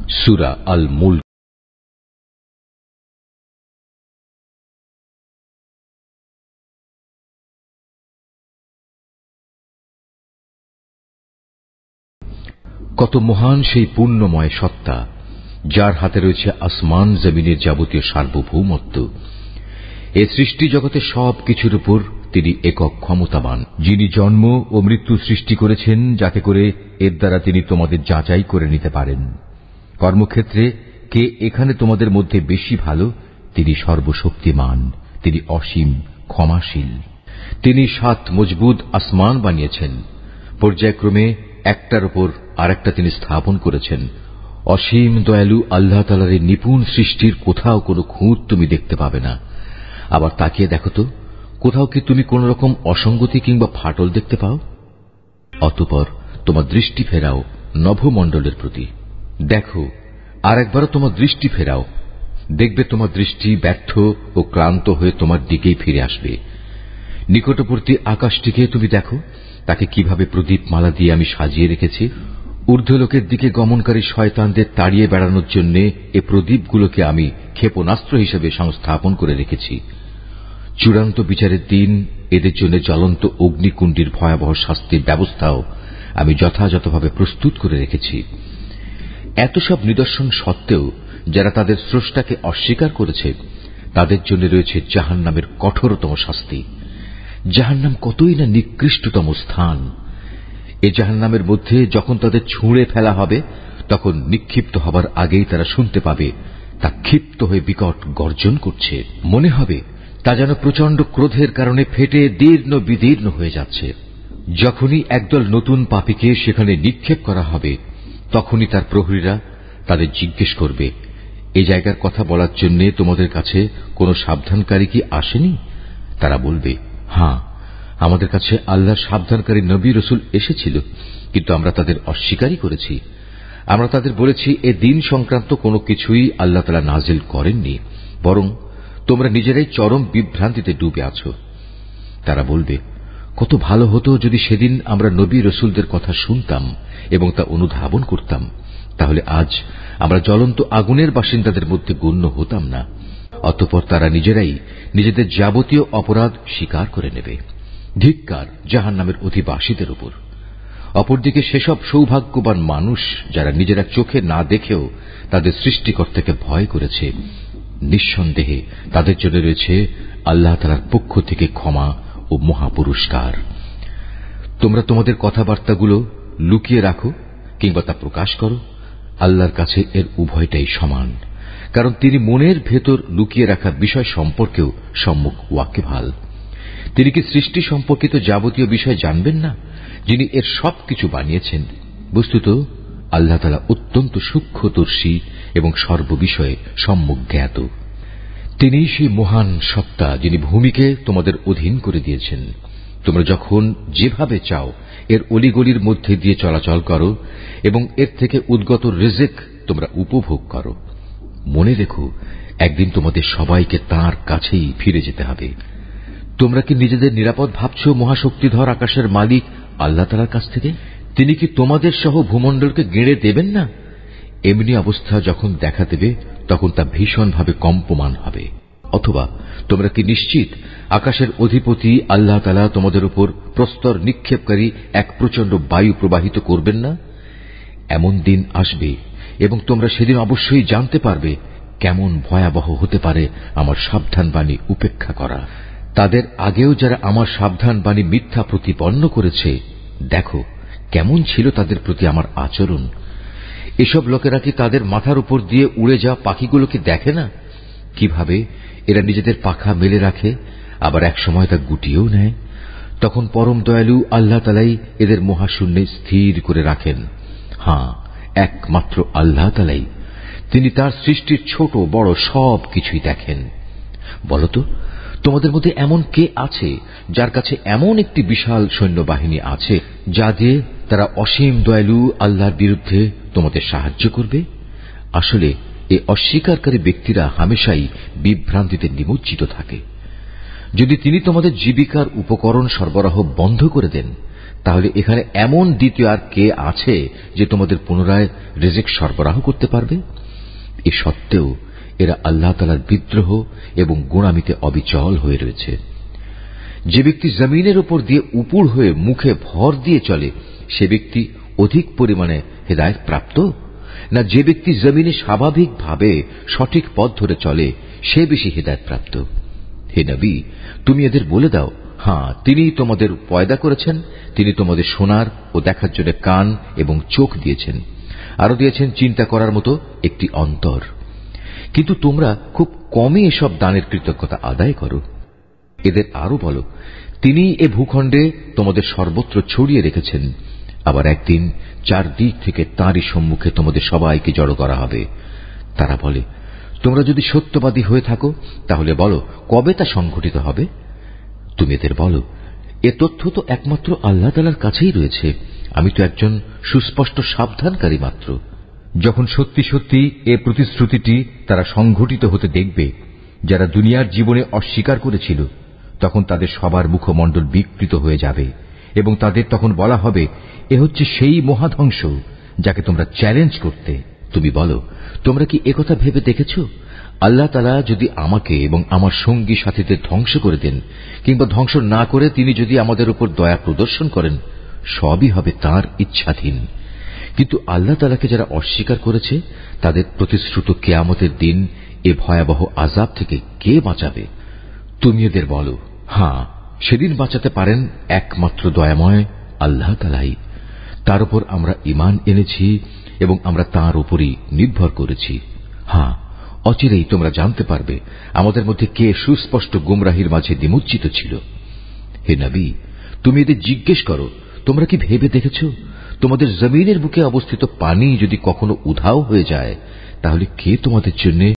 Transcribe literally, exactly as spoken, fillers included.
সূরা আল মুলক। কত মহান সেই পূর্ণময় সত্তা, যার হাতে রয়েছে আসমান জমিনের যাবতীয় সার্বভৌমত্ব। এ সৃষ্টি জগতের সব কিছুর উপর তিনি একক ক্ষমতাবান, যিনি জন্ম ও মৃত্যু সৃষ্টি করেছেন যাতে করে এর দ্বারা তিনি তোমাদের যাচাই করে নিতে পারেন। কর্মক্ষেত্রে কে এখানে তোমাদের মধ্যে বেশি ভালো, তিনি সর্বশক্তিমান, তিনি অসীম ক্ষমাশীল। তিনি সাত মজবুত আসমান বানিয়েছেন, পর্যায়ক্রমে একটার উপর আরেকটা তিনি স্থাপন করেছেন। অসীম দয়ালু আল্লাহ তাআলার এই নিপুণ সৃষ্টির কোথাও কোনো খুঁত তুমি দেখতে পাবে না। আবার তাকিয়ে দেখো তো, কোথাও কি তুমি কোন রকম অসঙ্গতি কিংবা ফাটল দেখতে পাও? অতঃপর তোমার দৃষ্টি ফেরাও নভমণ্ডলের প্রতি। দেখো, আর একবারও তোমার দৃষ্টি ফেরাও, দেখবে তোমার দৃষ্টি ব্যর্থ ও ক্লান্ত হয়ে তোমার দিকেই ফিরে আসবে। নিকটবর্তী আকাশটিকে তুমি দেখো, তাকে কিভাবে প্রদীপ মালা দিয়ে আমি সাজিয়ে রেখেছি। ঊর্ধ্বলোকের দিকে গমনকারী শয়তানদের তাড়িয়ে বেড়ানোর জন্য এ প্রদীপগুলোকে আমি ক্ষেপণাস্ত্র হিসেবে সংস্থাপন করে রেখেছি। চূড়ান্ত বিচারের দিন এদের জন্য জ্বলন্ত অগ্নিকুণ্ডের ভয়াবহ শাস্তির ব্যবস্থাও আমি যথাযথভাবে প্রস্তুত করে রেখেছি। এত সব নিদর্শন সত্ত্বেও যারা তাদের স্রষ্টাকে অস্বীকার করেছে, তাদের জন্য রয়েছে জাহান্নামের কঠোরতম শাস্তি। জাহান্নাম কতই না নিকৃষ্টতম স্থান। এ জাহান্নামের মধ্যে যখন তাদের ছুঁড়ে ফেলা হবে, তখন নিক্ষিপ্ত হবার আগেই তারা শুনতে পাবে তা ক্ষিপ্ত হয়ে বিকট গর্জন করছে। মনে হবে তা যেন প্রচন্ড ক্রোধের কারণে ফেটে দীর্ণ বিদীর্ণ হয়ে যাচ্ছে। যখনই একদল নতুন পাপীকে সেখানে নিক্ষেপ করা হবে, তখনই তার প্রহরীরা তাদের জিজ্ঞেস করবে, এই জায়গার কথা বলার জন্য তোমাদের কাছে কোনো সাবধানকারী কি আসেনি? তারা বলবে, হ্যাঁ, আমাদের কাছে আল্লাহর সাবধানকারী নবী রসুল এসেছিল, কিন্তু আমরা তাদের অস্বীকারই করেছি। আমরা তাদের বলেছি এ দিন সংক্রান্ত কোনো কিছুই আল্লাহ তাআলা নাজিল করেননি, বরং তোমরা নিজেরাই চরম বিভ্রান্তিতে ডুবে আছো। তারা বলবে, কত ভালো হতো যদি সেদিন আমরা নবী রসুলদের কথা শুনতাম এবং তা অনুধাবন করতাম, তাহলে আজ আমরা জ্বলন্ত আগুনের বাসিন্দাদের মধ্যে গণ্য হতাম না। অতঃপর তারা নিজেরাই নিজেদের যাবতীয় অপরাধ স্বীকার করে নেবে। ধিক্কার জাহান্নামের অধিবাসীদের উপর। অপরদিকে সেসব সৌভাগ্যবান মানুষ যারা নিজেরা চোখে না দেখেও তাদের সৃষ্টিকর্তাকে ভয় করেছে, নিঃসন্দেহে তাদের জন্য রয়েছে আল্লাহ তাআলার পক্ষ থেকে ক্ষমা ও মহাপুরস্কার। তোমরা তোমাদের কথাবার্তাগুলো লুকিয়ে রাখো কিংবা তা প্রকাশ করো, আল্লাহর কাছে এর উভয়টাই সমান, কারণ তিনি মনের ভেতর লুকিয়ে রাখা বিষয় সম্পর্কেও সম্মুখ ওয়াকিবহাল। তিনি কি সৃষ্টি সম্পর্কিত যাবতীয় বিষয় জানবেন না, যিনি এর সবকিছু বানিয়েছেন? বস্তুত আল্লাহ তাআলা অত্যন্ত সূক্ষ্মদর্শী এবং সর্ববিষয়ে সম্যক জ্ঞাত। তিনি সেই মহান সত্তা যিনি ভূমিকে তোমাদের অধীন করে দিয়েছেন। তোমরা যখন যেভাবে চাও এর অলিগলির মধ্যে দিয়ে চলাচল করো এবং এর থেকে উদ্গত রিজিক তোমরা উপভোগ করো। মনে রেখো, একদিন তোমাদের সবাইকে তাঁর কাছেই ফিরে যেতে হবে। তোমরা কি নিজেদের নিরাপদ ভাবছ মহাশক্তিধর আকাশের মালিক আল্লাহ তাআলার কাছ থেকে? তিনি কি তোমাদের সহ ভূমণ্ডলকে গেঁড়ে দেবেন না? এমনি অবস্থা যখন দেখা দেবে, তখন তা ভীষণভাবে কম্পমান হবে। অথবা তোমরা কি নিশ্চিত আকাশের অধিপতি আল্লাহ তাআলা তোমাদের উপর প্রস্তর নিক্ষেপকারী এক প্রচন্ড বায়ু প্রবাহিত করবেন না? এমন দিন আসবে এবং তোমরা সেদিন অবশ্যই জানতে পারবে কেমন ভয়াবহ হতে পারে আমার সাবধান বাণী উপেক্ষা করা। তাদের আগেও যারা আমার সাবধান বাণী মিথ্যা প্রতিপন্ন করেছে, দেখো কেমন ছিল তাদের প্রতি আমার আচরণ। এসব লোকেরা কি তাদের মাথার উপর দিয়ে উড়ে যাওয়া পাখিগুলোকে দেখে না? কিভাবে এরা নিজেদের পাখা মেলে রাখে, আবার এক সময় তা গুটিয়েও নেয়। তখন পরম দয়ালু আল্লাহ তাআলাই এদের মহাশূন্যে স্থির করে রাখেন। হ্যাঁ, একমাত্র আল্লাহ তাআলাই, তিনি তার সৃষ্টির ছোট বড় সব কিছুই দেখেন। বলতো, তোমাদের মধ্যে এমন কে আছে যার কাছে এমন একটি বিশাল সৈন্যবাহিনী আছে যা দিয়ে তারা অসীম দয়ালু আল্লাহর বিরুদ্ধে তোমাদের সাহায্য করবে? আসলে এই অস্বীকারী ব্যক্তিরা হামেশাই বিভ্রান্তিতে নিমজ্জিত থাকে। যদি তিনি তোমাদের জীবিকার উপকরণ সরবরাহ বন্ধ করে দেন, তাহলে এখানে এমন দ্বিতীয় আর কে আছে যে তোমাদের পুনরায় রিজিক সরবরাহ করতে পারবে? এ সত্ত্বেও এরা আল্লাহ তাআলার বিদ্রোহ এবং গোঁড়ামিতে অবিচল হয়ে রয়েছে। যে ব্যক্তি জমিনের উপর দিয়ে উপুড় হয়ে মুখে ভর দিয়ে চলে সে ব্যক্তি অধিক পরিমাণে হেদায়েত প্রাপ্ত, না যে ব্যক্তি জমিনে স্বাভাবিকভাবে সঠিক পথ ধরে চলে সে বেশি হেদায়েত প্রাপ্ত? হে নবী, তুমি এদের বলে দাও, হ্যাঁ, তিনিই তোমাদের পয়দা করেছেন, তিনি তোমাদের শোনার ও দেখার জন্য কান এবং চোখ দিয়েছেন, আরো দিয়েছেন চিন্তা করার মতো একটি অন্তর। কিন্তু তোমরা খুব কমই এসব দানের কৃতজ্ঞতা আদায় করো। এদের আরো বলো, তিনি এ ভূখণ্ডে তোমাদের সর্বত্র ছড়িয়ে রেখেছেন, আবার একদিন চারদিক থেকে তাঁরই সম্মুখে তোমাদের সবাইকে জড়ো করা হবে। তারা বলে, তোমরা যদি সত্যবাদী হয়ে থাকো তাহলে বলো কবে তা সংঘটিত হবে? তুমি এদের বলো, এ তথ্য তো একমাত্র আল্লাহ তাআলার কাছেই রয়েছে, আমি তো একজন সুস্পষ্ট সাবধানকারী মাত্র। যখন সত্যি সত্যি এ প্রতিশ্রুতিটি তারা সংঘটিত হতে দেখবে যারা দুনিয়ার জীবনে অস্বীকার করেছিল, তখন তাদের সবার মুখমণ্ডল বিকৃত হয়ে যাবে এবং তাদের তখন বলা হবে, এ হচ্ছে সেই মহাধ্বংস যাকে তোমরা চ্যালেঞ্জ করতে। তুমি বলো, তোমরা কি একথা ভেবে দেখেছ, আল্লাহ তাআলা যদি আমাকে এবং আমার সঙ্গী সাথীদের ধ্বংস করে দেন কিংবা ধ্বংস না করে তিনি যদি আমাদের উপর দয়া প্রদর্শন করেন, সবই হবে তাঁর ইচ্ছাধীন। কিন্তু আল্লাহ তাআলাকে যারা অস্বীকার করেছে তাদের প্রতিশ্রুত কিয়ামতের দিন এ ভয়াবহ আযাব থেকে কে বাঁচাবে? তুমি এদের বলো, হ্যাঁ, সেদিন বাঁচাতে পারেন একমাত্র দয়াময় আল্লাহ তাআলাই। তার উপর আমরা ঈমান এনেছি এবং আমরা তাঁর উপরই নির্ভর করেছি। হ্যাঁ, অচিরেই তোমরা জানতে পারবে আমাদের মধ্যে কে সুস্পষ্ট গুমরাহির মাঝে নিমজ্জিত ছিল। হে নবী, তুমি এদের জিজ্ঞেস করো, তোমরা কি ভেবে দেখেছ তোমাদের জমিনের বুকে অবস্থিত পানি যদি কখনো উধাও হয়ে যায় তাহলে কে তোমাদের জন্য